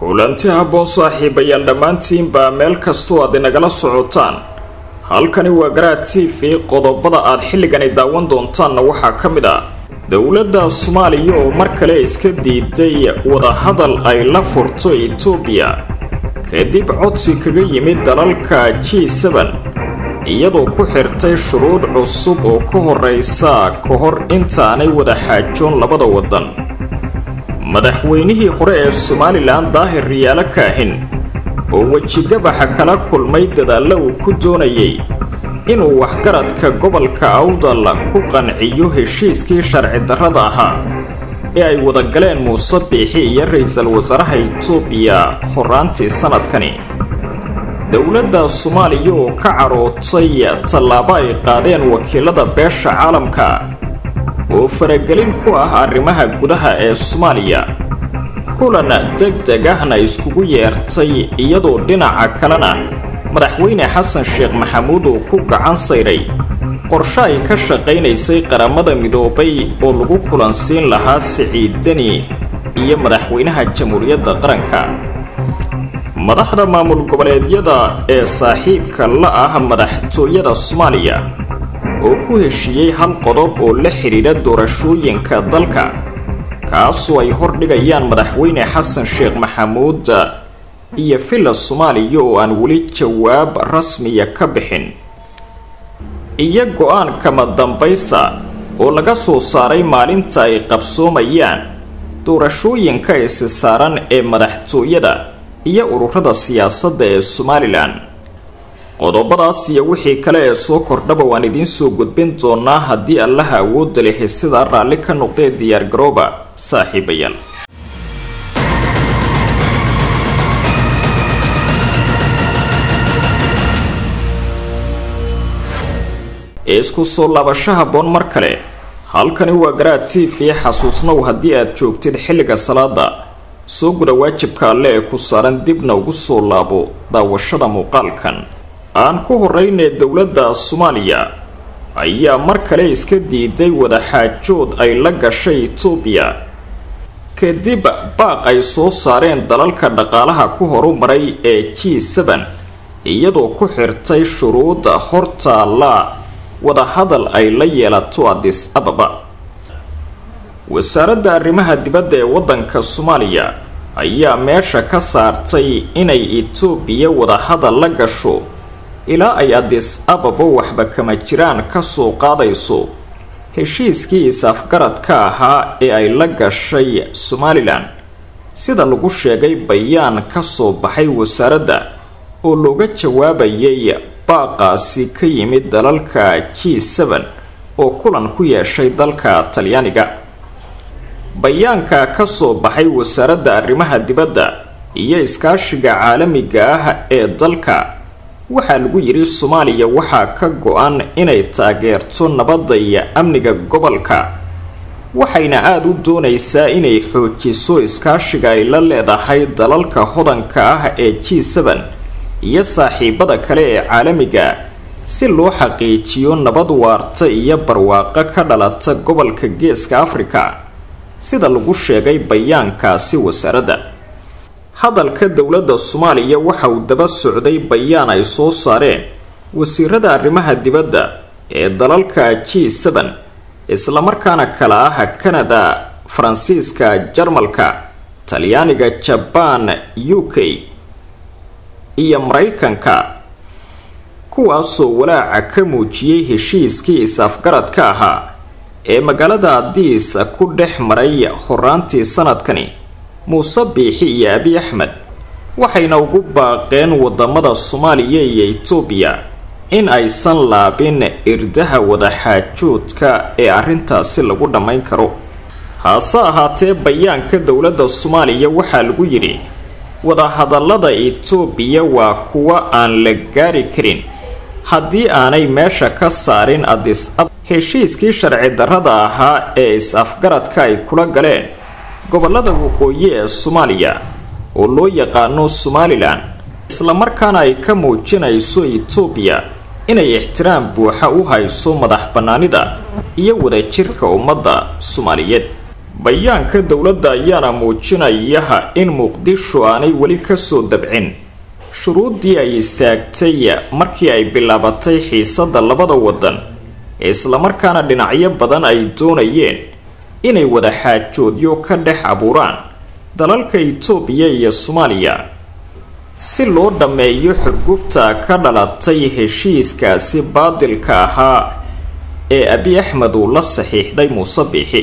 kulanti habboon saaxiibayaal dhammaantiinba meel kastoo aad inagala socotaan halkani waa Garaad TV qodobada aad xilligani daawan doontaanna waxaa ka mid ah dowladda Soomaaliya oo mar kale iska diiday wada hadal ay la furto Itoobiya kadib codsi kaga yimid dalalka G7 iyadoo ku xirtay shuruud cusub oo ka horeysa ka hor intaanay wada xaajoon labada wadan madaxweynihii hore ee Somaliland Daahir Riyaalo Kaahin oo wajigabaxa kala kulmay dadaalo uu ku doonayay inuu waxgaradka gobolka Awdal ku qanciyo heshiiskii sharci darrada ahaa ee ay wada galeen Muuse Biixi iyo ra'iisul wasaaraha Itoobiya horaantii sanadkani dowladda Soomaaliya oo ka carootay tallaabo ay qaadeen wakiilada beesha caalamka oo faragelin ku ah arrimaha gudaha ee Soomaaliya kulan degdeg ahna iskugu yeertay iyadoo dhinaca kalena madaxweyne Xasan Sheekh Maxamuud oo ku gacan sayray qorshe ay ka shaqeynaysay qaramada midoobay oo lagu kulansiin lahaa Siciid Deni iyo madaxweynaha Jamhuuriyadda Qaranka madaxda maamul goboleedyada ee saaxiibka la ah madaxtooyada Soomaaliya oo ku heshiiyay hal qodob oo la xiriira doorashooyinka dalka kaasoo ay hordhigayaan madaxweyne Xasan Sheekh Maxamuud iyo filla Soomaaliya oo aan weli jawaab rasmi ah ka bixin iyo go'aan kama dambaysa oo laga soo saaray maalinta ay qabsoomayaan doorashooyinka is saaran ee madaxtooyada iyo ururada siyaasadda ee Somaliland qodobadaas iyo wixii kale ee soo kordhaba waan idin soo gudbin doonaa haddii Allah awood leh sida raalli ka noqday diyaar garooba saaxiibayaal isku soo laabashaha boon mar kale halkani waa Garaad TV xasuusnow haddii aad joogtid xilliga salaada soo guda waajibka alle ee ku saaran dibna ugu soo laabo daawashada muuqaalkan aan ku horeynay dowladda Soomaaliya ayaa mar kale iska diiday wada xaajood ay la gashay Itoobiya kadib baaq ay soo saareen dalalka dhaqaalaha ku horumaray ee G7 iyadoo ku xirtay shuruuda hortaala wada hadal ay la yeelato Addis Ababa wasaaradda arrimaha dibadda ee wadanka Soomaaliya ayaa meesha ka saartay inay Itoobiya wada hadal la gasho ilaa ay Addis Ababa waxba kama jiraan ka soo qaadayso heshiiskii is-afgaradka ahaa ee ay la gashay Somaliland sida lagu sheegay bayaan ka soo baxay wasaaradda oo looga jawaabayay baaqaasi ka yimid dalalka G7 oo kulan ku yeeshay dalka Talyaaniga bayaanka ka soo baxay wasaaradda arrimaha dibadda iyo iskaashiga caalamiga ah ee dalka waxaa lagu yiri Soomaaliya waxaa ka go'an inay taageerto nabadda iyo amniga gobolka waxayna aad u doonaysaa inay xoojiso iskaashiga ay la leedahay dalalka hodanka ah ee G7 iyo saaxiibada kale ee caalamiga si loo xaqiijiyo nabad waarta iyo barwaaqo ka dhalata gobolka Geeska Afrika sida lagu sheegay bayaankaasi wasaaradda hadalka dowladda Soomaaliya waxa uu daba socday bayaan ay soo saareen wasiirada arrimaha dibadda ee dalalka G7 isla markaana kala ah Canada, Faransiiska, Jarmalka, Talyaaniga, Japan, UK iyo Mareykanka kuwaasoo walaaca ka muujiyay heshiiskii is-afgaradka ahaa ee magaalada Addis ku dhex maray horaantii sanadkani Muuse Biixi iyo Abiy Ahmed waxayna ugu baaqeen wadamada Soomaaliya iyo Itoobiya in aysan laabin irdaha wada xaajoodka ee arrintaasi lagu dhamayn karo hase ahaatee bayaanka dowladda Soomaaliya waxaa lagu yiri wada hadallada Itoobiya waa kuwa aan la gaari karin haddii aanay meesha ka saarin Addis Ababa heshiiskii sharci darrada ahaa ee is-afgaradka ay kula galeen gobolada waqooyi ee Soomaaliya oo loo yaqaano Somaliland isla markaana ay ka muujinayso Itoobiya inay ixtiraam buuxa u hayso madax banaanida iyo wadajirka ummadda Soomaaliyeed bayaanka dowladda ayaana muujinaya in muqdisho aanay weli kasoo dabcin shuruuddii ay istaagtay markii ay bilaabatay xiisadda labada wadan isla markaana dhinacyo badan ay doonayeen inay wada xaajoodyo ka dhex abuuraan dalalka Itoobiya iyo Soomaaliya si loo dhameeyo xurgufta ka dhalatay heshiiskaasi baadilka ahaa ee Abiy Ahmed uu la saxiixday Muuse Biixi.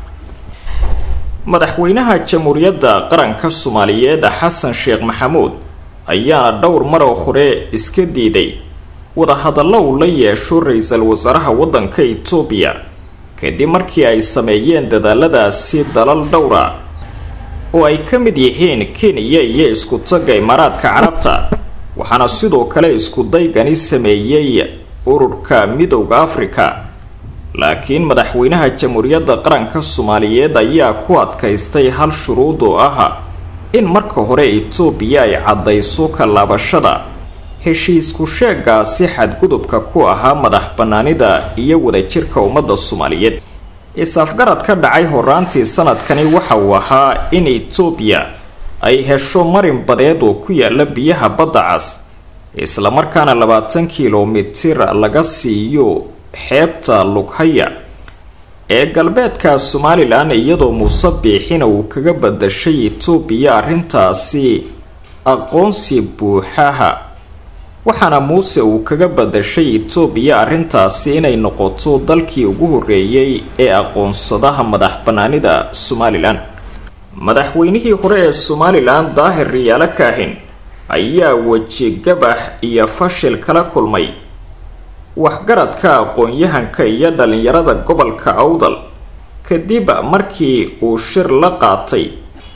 madaxweynaha jamhuuriyadda qaranka Soomaaliyeed Xasan Sheekh Maxamuud ayaana dhowr mar hore iska diiday wada hadallo uu la yeesho ra'iisul wasaaraha wadanka Itoobiya kadib markii ay sameeyeen dadaaladaasi dalal dhowra oo ay ka mid yihiin Kenya iyo isku tagga Imaaraadka Carabta waxaana sidoo kale isku daygani sameeyay ururka Midowga Afrika. laakiin madaxweynaha jamhuuriyadda qaranka Soomaaliyeed ayaa ku adkaystay hal shuruud oo ah in marka hore Itoobiya ay cadayso ka laabashada heshiisku sheegaasi xadgudubka ku ahaa madax banaanida iyo wadajirka ummadda Soomaaliyeed. isafgarad ka dhacay horaantii sanadkani waxa uu ahaa in Itoobiya ay hesho marin badeed oo ku yaala biyaha badda cas isla markaana 20 kiiloomitir laga siiyo xeebta Lughaya ee galbeedka Somaliland iyadoo Muuse Biixina uu kaga badashay Itoobiya arrintaasi aqoonsi buuxaha waxaana Muuse uu kaga badashay Itoobiya arrintaasi inay noqoto dalkii ugu horeeyay ee aqoonsadaha madax banaanida Somaliland. madaxweynihii hore ee Somaliland Daahir Riyaale Kaahin ayaa waji gabax iyo fashil kala kulmay waxgaradka aqoon-yahanka iyo dhalinyarada gobolka Awdal kadib markii uu shir la qaatay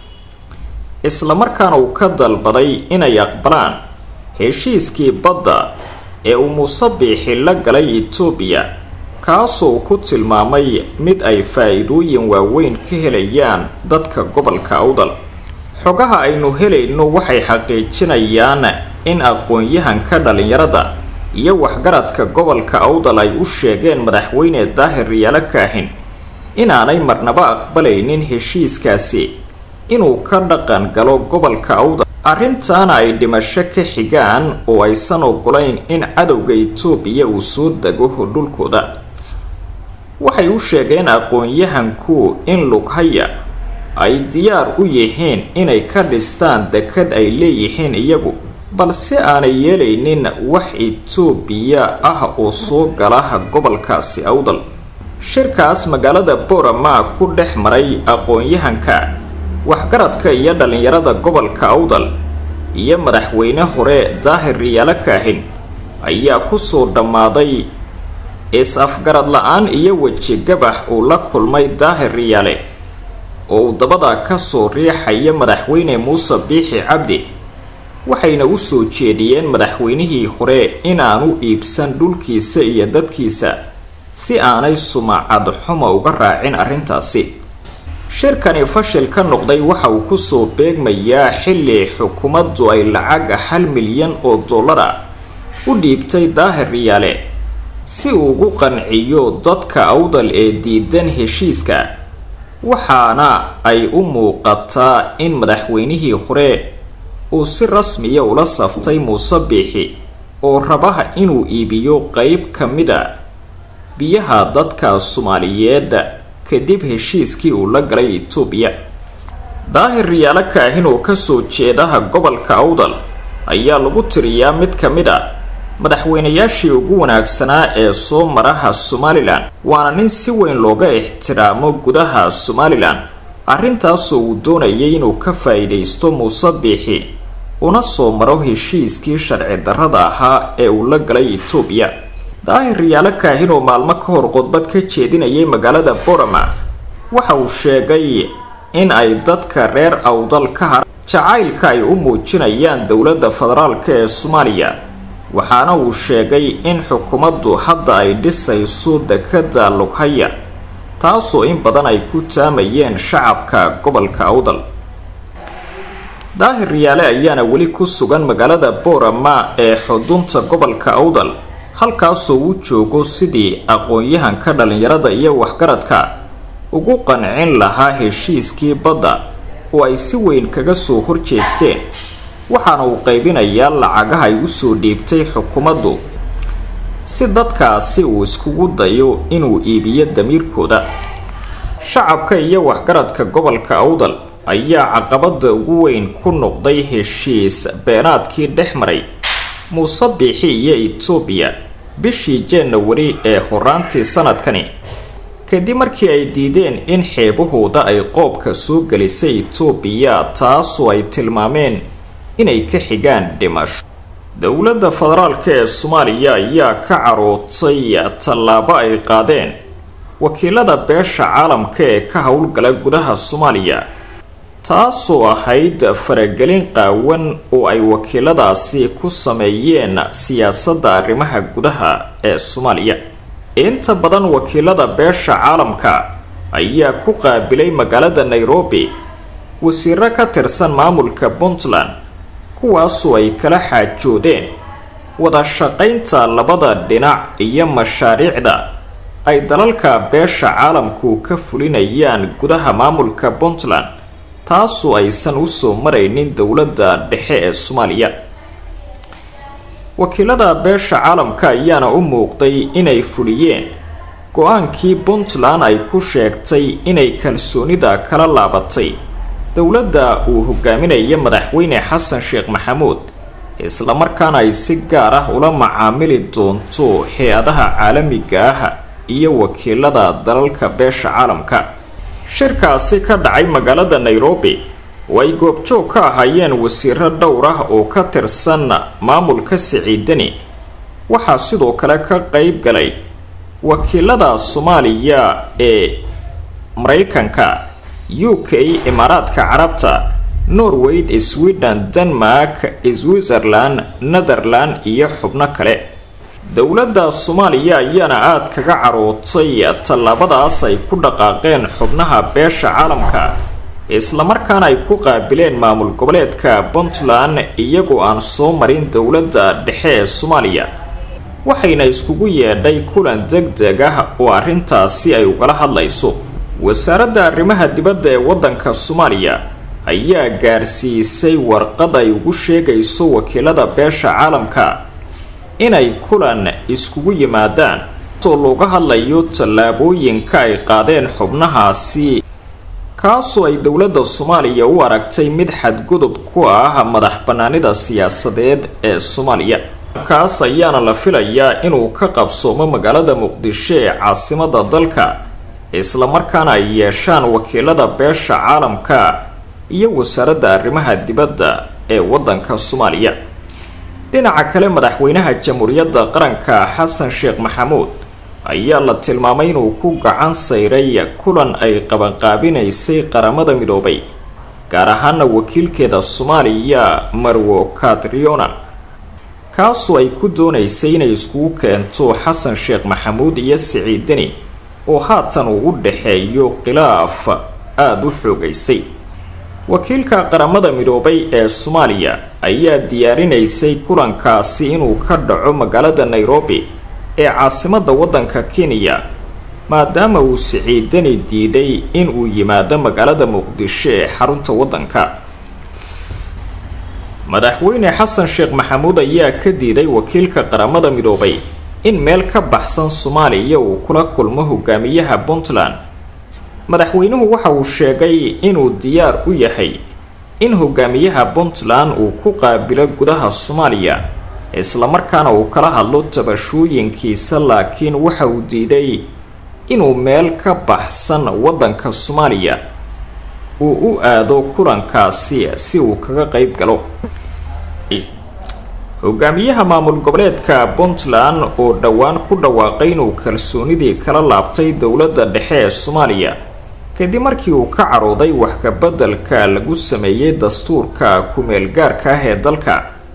isla markaana uu ka dalbaday inay aqbalaan heshiiskii badda ee uu Muuse Biixi la galay Itoobiya kaasoo ku tilmaamay mid ay faa'iidooyin waaweyn ka helayaan dadka gobolka Awdal. xogaha aynu helayno waxay xaqiijinayaan in aqoon-yahanka dhalinyarada iyo waxgaradka gobolka Awdal ay u sheegeen madaxweyne Daahir Riyaale Kaahin inaanay marnaba aqbalaynin heshiiskaasi inuu ka dhaqan galo gobolka Awdal arrintaana ay dhimasho ka xigaan oo aysan ogolayn in cadowga Itoobiya uu soo dago dhulkooda. waxay u sheegeen aqoon-yahanku in Lughaya ay diyaar u yihiin inay ka dhistaan dekad ay leeyihiin iyagu balse aanay yeelaynin wax Itoobiya ah oo soo gala gobolkaasi Awdal. shirkaas magaalada Boorama ku dhex maray aqoon-yahanka waxgaradka iyo dhalinyarada gobolka Awdal iyo madaxweyne hore Daahir Riyaale Kaahin ayaa ku soo dhamaaday is-afgarad la'aan iyo waji gabax uu la kulmay Daahir Riyaale oo dabada ka soo riixaya madaxweyne Muuse Biixi Cabdi. waxayna u soo jeediyeen madaxweynihii hore inaanu iibsan dhulkiisa iyo dadkiisa si aanay sumcad xumo uga raacin arrintaasi. shirkani fashil ka noqday waxa uu ku soo beegmayaa xilli xukuumaddu ay lacag $1 milyan u dhiibtay Daahir Riyaale si uu ugu qanciyo dadka Awdal ee diidan heshiiska. waxaana ay u muuqataa in madaxweynihii hore uu si rasmi ah ula saftay Muuse Biixi oo rabaha inuu iibiyo qayb kamida biyaha dadka Soomaaliyeed kadib heshiiskii uu la galay Itoobiya. Daahir Riyaale Kaahin oo ka soo jeedaha gobolka Awdal ayaa lagu tiriyaa mid kamida madaxweynayaashii ugu wanaagsanaa ee soo maraha Somaliland waana nin si weyn looga ixtiraamo gudaha Somaliland. arrintaasoo uu doonayay inuu ka faa'iideysto Muuse Biixi una soo maro heshiiskii sharci darrada ahaa ee uu la galay Itoobiya. Daahir Riyaale Kaahin oo maalmo ka hor khudbad ka jeedinayay magaalada Boorama waxa uu sheegay in ay dadka reer Awdal ka har jacaylka ay u muujinayaan dowladda federaalka ee Soomaaliya. waxaana uu sheegay in xukuumaddu hadda ay dhisayso dekadda Lughaya taasoo in badan ay ku taamayeen shacabka gobolka Awdal. Daahir Riyaale ayaana weli ku sugan magaalada Boorama ee xudunta gobolka Awdal halkaasoo uu joogo sidii aqoon-yahanka dhalinyarada iyo waxgaradka ugu qancin lahaa heshiiskii badda oo ay si weyn kaga soo horjeesteen, waxaana uu qaybinayaa lacagaha ay u soo dhiibtay xukuumaddu si dadkaasi uu iskugu dayo inuu iibiyo damiirkooda. shacabka iyo waxgaradka gobolka Awdal ayaa caqabada ugu weyn ku noqday heshiis beenaadkii dhex maray Muuse Biixi iyo Itoobiya bishii January ee horaantii sanadkani, kadib markii ay diideen in xeebahooda ay qoobka soo gelisay Itoobiya, taasoo ay tilmaameen inay ka xigaan dhimasho. dowladda federaalka ee Soomaaliya ayaa ka carootay tallaabo ay qaadeen wakiilada beesha caalamka ee ka howlgala gudaha Soomaaliya, taasoo ahayd faragelin qaawan oo ay wakiiladaasi ku sameeyeen siyaasadda arrimaha gudaha ee Soomaaliya. inta badan wakiilada beesha caalamka ayaa ku qaabilay magaalada Nairobi wasiiro ka tirsan maamulka Puntland, kuwaasoo ay kala xaajoodeen wada shaqaynta labada dhinac iyo mashaariicda ay dalalka beesha caalamku ka fulinayaan gudaha maamulka Puntland, taasoo aysan u soo maraynin dowladda dhexe ee Soomaaliya. wakiilada beesha caalamka ayaana u muuqday inay fuliyeen go-aankii Puntland ay ku sheegtay inay kalsoonida kala laabatay dowladda uu hogaaminayo madaxweyne Xasan Sheekh Maxamuud, isla markaana ay si gaar ah ula macaamili doonto hay'adaha caalamiga ah iyo wakiilada dalalka beesha caalamka. shirkaasi ka dhacay magaalada Nairobi way goobjoog ka ahaayeen wasiiro dhowr ah oo ka tirsan maamulka Siciidani, waxaa sidoo kale ka qayb galay wakiilada Soomaaliya ee Mareykanka, UK, Imaaraadka Carabta, Norway, Sweden, Denmark, Switzerland, Netherland iyo xubno kale. dowladda Soomaaliya ayaana aad kaga carootay tallaabadaas ay ku dhaqaaqeen xubnaha beesha caalamka, isla markaana ay ku qaabileen maamul goboleedka Puntland iyagoo aan soo marin dowladda dhexe ee Soomaaliya, waxayna iskugu yeedhay kulan degdeg ah oo arrintaasi ay ugala hadlayso. wasaaradda arrimaha dibadda ee waddanka Soomaaliya ayaa gaarsiisay warqad ay ugu sheegayso wakiilada beesha caalamka inay kulan iskugu yimaadaan oo looga hadlayo tallaabooyinka ay qaadeen xubnahaasi, kaasoo ay dowladda Soomaaliya u aragtay mid xadgudub ku ah madax bannaanida siyaasadeed ee Soomaaliya. kaas ayaana la filayaa inuu ka qabsoomo magaalada Muqdisho ee caasimadda dalka, isla markaana ay yeeshaan wakiilada beesha caalamka iyo wasaaradda arrimaha dibadda ee waddanka Soomaaliya. dhinaca kale, madaxweynaha Jamhuuriyadda Qaranka Xasan Sheekh Maxamuud ayaa la tilmaamay inuu ku gacan sayray kulan ay qabanqaabinaysay qaramada midoobay, gaar ahaan wakiilkeeda Soomaaliya Marwo Catriona, kaasoo ay ku doonaysay inay iskugu keento Xasan Sheekh Maxamuud iyo Siciidani oo haatan uu u dhaxeeyo khilaaf aad u xoogaysay. wakiilka qaramada midoobay ee Soomaaliya ayaa diyaarinaysay kulankaasi inuu ka dhaco magaalada Nairobi ee caasimadda waddanka Kenya, maadaama uu Siciidani diiday in uu yimaado magaalada Muqdisho ee xarunta waddanka. madaxweyne Xasan Sheekh Maxamuud ayaa ka diiday wakiilka qaramada midoobay in meel ka baxsan Soomaaliya uu kula kulmo hogaamiyaha Puntland. madaxweynuhu waxa uu sheegay inuu diyaar u yahay in hogaamiyaha Puntland uu ku qaabilo gudaha Soomaaliya, isla markaana uu kala hadlo tabashooyinkiisa, laakiin waxa uu diiday inuu meel ka baxsan waddanka Soomaaliya uu u aado kulankaasi si uu kaga qayb galo. hogaamiyaha maamul goboleedka Puntland oo dhawaan ku dhawaaqay inuu kalsoonidii kala laabtay dowladda dhexe ee Soomaaliya kadib markii uu ka carooday wax ka beddelka lagu sameeyay dastuurka ku-meel gaarka ah ee dalka,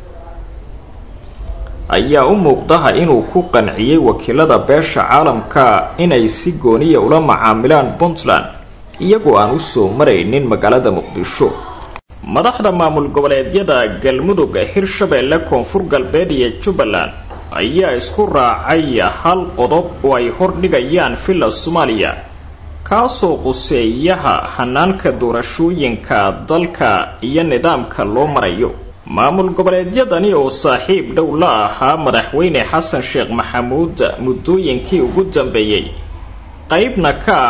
ayaa u muuqda inuu ku qanciyay wakiilada beesha caalamka inay si gooniya ula macaamilaan Puntland iyagoo aan u soo maraynin magaalada Muqdisho. madaxda maamul goboleedyada Galmudug, Hirshabeelle, Koonfur Galbeed iyo Jubbaland ayaa isku raacay hal qodob oo ay hordhigayaan filla Soomaaliya, kaasoo quseeyaha hanaanka doorashooyinka dalka iyo nidaamka loo marayo. maamul goboleedyadani oo saaxiib dhow la ahaa madaxweyne xasan sheekh maxamuud muddooyinkii ugu dambeeyey qaybna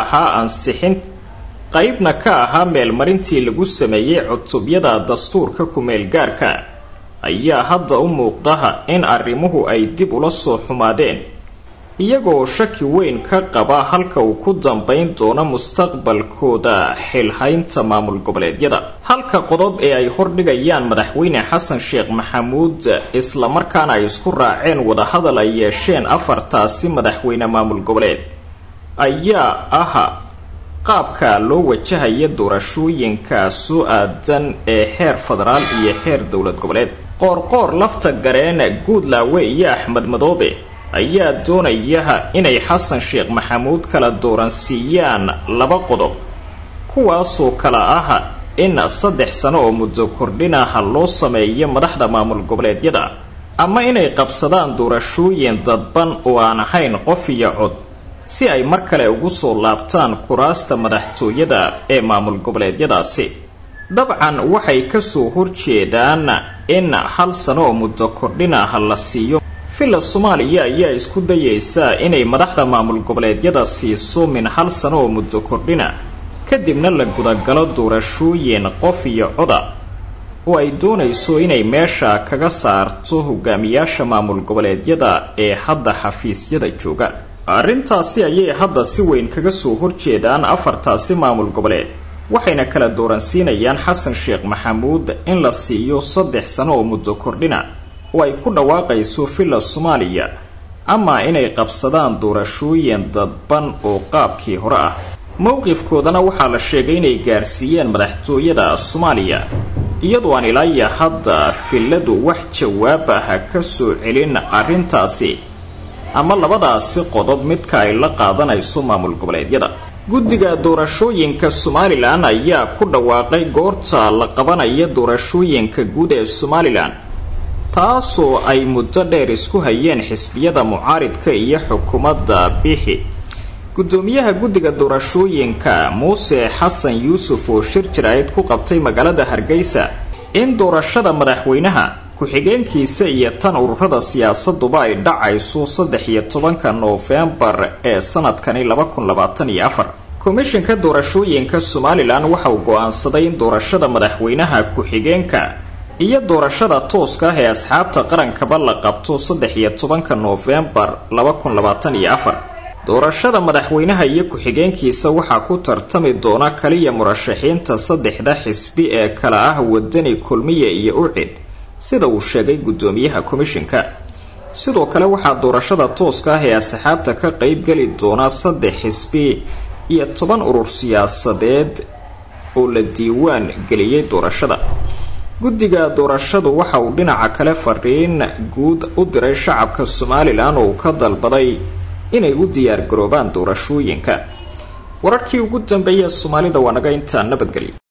ka ahaa meelmarintii lagu sameeyey cutubyada dastuurka ku-meel gaarka ayaa hadda u muuqda in arrimuhu ay dib ula soo xumaadeen, iyagoo shaki weyn ka qaba halka uu ku dambayn doono mustaqbalkooda xilhaynta maamul goboleedyada. halka qodob ee ay hordhigayaan madaxweyne xasan sheekh maxamuud islamarkaana ay isku raaceen wadahadal ay yeesheen afartaasi madaxweyne maamul goboleed ayaa ah qaabka loo wajahaya doorashooyinka soo aadan ee heer federaal iyo heer dowlad goboleed. qoorqoor, lafta gareen, guudlaawe iyo axmed madoobe ayaa doonaya inay xasan sheekh maxamuud kala dooransiiyaan laba qodob, kuwaasoo kala ah in 3 sano oo muddo kordhinaha loo sameeyo madaxda maamul goboleedyada, ama inay qabsadaan doorashooyin dadban oo aan ahayn qof iyo cod si ay mar kale ugu soo laabtaan kuraasta madaxtooyada ee maamul goboleedyadaasi. dabcan waxay kasoo horjeedaan in 1 sano oo muddo kordhinaha la siiyo. filla Soomaaliya ayaa isku dayaysa inay madaxda maamul goboleedyada siiso min 1 sano oo muddo kordhina, kadibna la gudagalo doorashooyin qof iyo coda oo ay doonayso inay meesha kaga saarto hogaamiyaasha maamul goboleedyada ee hadda xafiisyada jooga. arrintaasi ayay hadda si weyn kaga soo horjeedaan afartaasi maamul goboleed, waxayna kala dooransiinayaan xasan sheekh maxamuud in la siiyo 3 sano oo muddo kordhina oo ay ku dhawaaqayso filla Soomaaliya, ama inay qabsadaan doorashooyin dadban oo qaabkii hore ah. mowqifkoodana waxaa la sheegay inay gaarsiiyeen madaxtooyada Soomaaliya, iyadoo aan ilaa hadda filladu wax jawaab ah ka soo celin arrintaasi ama labadaasi qodob midka ay la qaadanayso maamul goboleedyada. guddiga doorashooyinka Somaliland ayaa ku dhawaaqay goorta la qabanayo doorashooyinka guud ee Somaliland, taasoo ay muddo dheer isku hayeen xisbiyada mucaaridka iyo xukuumadda bixi. gudoomiyaha guddiga doorashooyinka Muuse Xasan Yuusuf oo shir jiraayad ku qabtay magaalada Hargeysa in doorashada madaxweynaha, ku-xigeenkiisa iyo tan ururada siyaasaduba ay dhacayso 13 Noofembar ee sanadkani 2024. komishanka doorashooyinka Somaliland waxa uu go'aansaday in doorashada madaxweynaha, ku-xigeenka iyo doorashada tooska ah ee asxaabta qarankaba la qabto 13 Noofembar 2024. doorashada madaxweynaha iyo ku-xigeenkiisa waxaa ku tartami doona kaliya murashaxiinta 3 xisbi ee kala ah Wadani, Kulmiye iyo Ucid, sida uu sheegay gudoomiyaha komishanka. sidoo kale waxaa doorashada tooska ah ee asxaabta ka qayb gali doona 3 xisbi iyo 10 urur siyaasadeed oo la diiwaan geliyay doorashada. guddiga doorashadu waxa uu dhinaca kale fariin guud u diray shacabka Somaliland oo ka dalbaday inay u diyaar garoobaan doorashooyinka. wararkii ugu dambeeyay Soomaalida waa naga inta nabadgelyo.